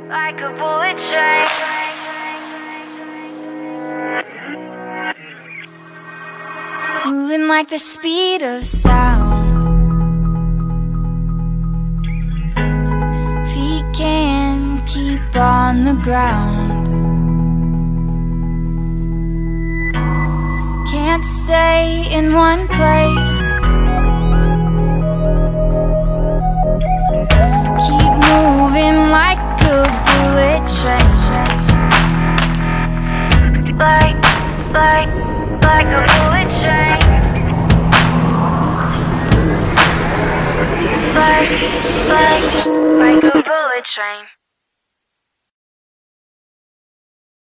like a bullet train. Moving like the speed of sound. Feet can't keep on the ground. Can't stay in one place. Keep moving like a bullet train. Like a bullet train. Like a bullet train.